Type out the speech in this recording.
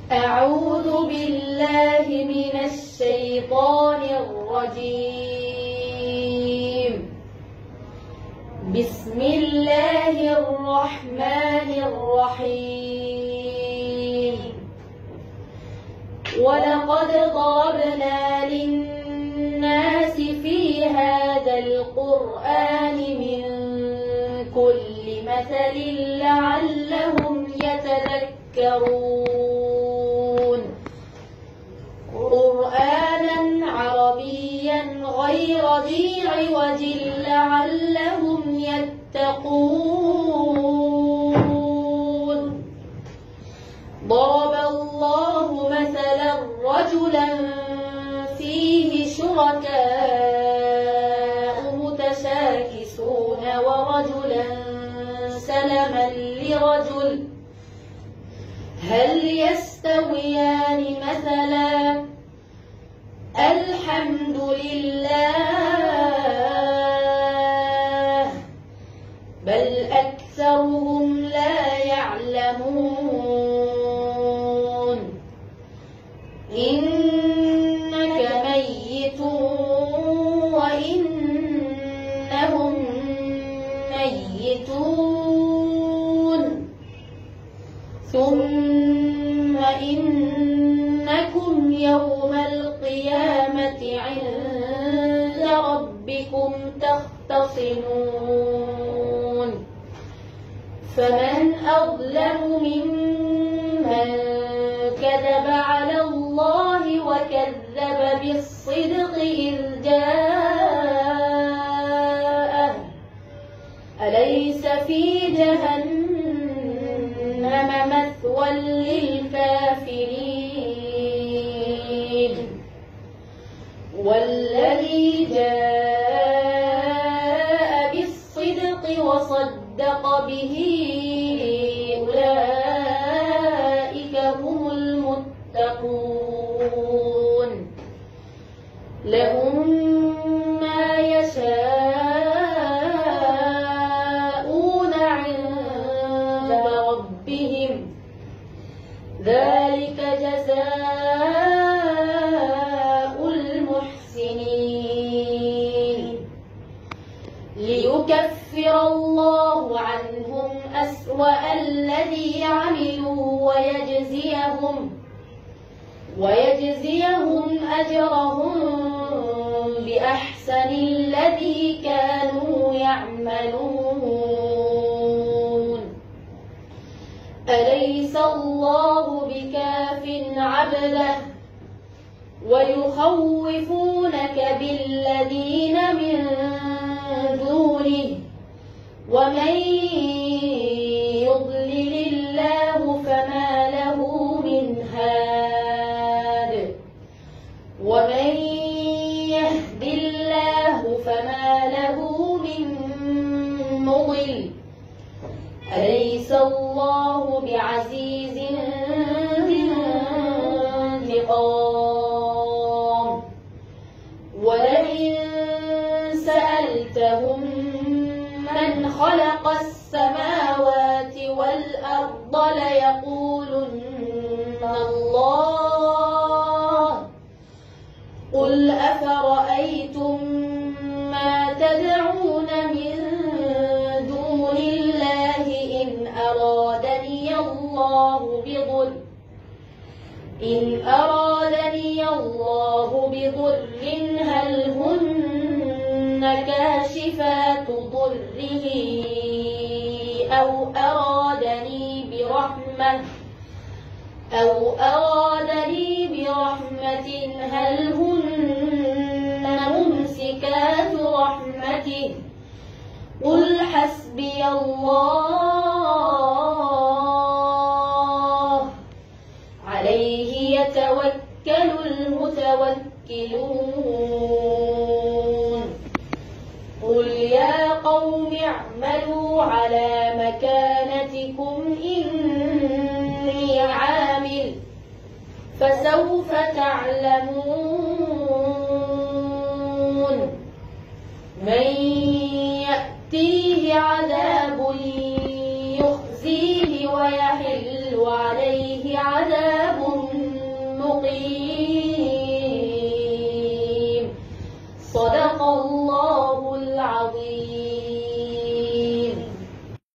أعوذ بالله من الشيطان الرجيم. بسم الله الرحمن الرحيم. ولقد ضربنا للناس في هذا القرآن من كل مثل لعلهم يتذكرون. قرآنا عربيا غير ذي عوج لعلهم يتقون. ضرب الله مثلا رجلا فيه شركاء متشاكسون ورجلا سلما لرجل هل يستويان مثلا الحمد لله بل أكثرهم لا يعلمون. إنك ميت وإنهم ميتون ثم إنكم يوم القيامة عند ربكم تختصمون. فمن أظلم ممن كذب على الله وكذب بالصدق إذ جاءه أليس في جهنم مثوى للكافرين. والذي جاء بالصدق وصدق به أولئك هم المتقون. لهم ما يشاءون عند ربهم ذلك جزاء المحسنين. ليكفر الله عنهم أسوأ الذي عملوا ويجزيهم أجرهم بأحسن الذي كانوا يعملون. أليس الله بكاف عبده ويخوفونك بالذين من دونه ومن يضلل الله فما له من هاد ومن يهد الله فما له من مضل. أليس الله بعزيز ذي انتقام. ولئن سألتهم من خلق السماوات والأرض ليقولن الله. قل أفرأيتم ما تدعون من دون الله إن أرادني الله بضر هل هن كاشفات ضره أو أرادني برحمة هل هن ممسكات رحمته. قل حسبي الله عليه يتوكل المتوكلون. قل يا قوم اعملوا على مكانتكم إني عامل فسوف تعلمون من يأتيه عذاب يخزيه ويحل عليه عذاب الذين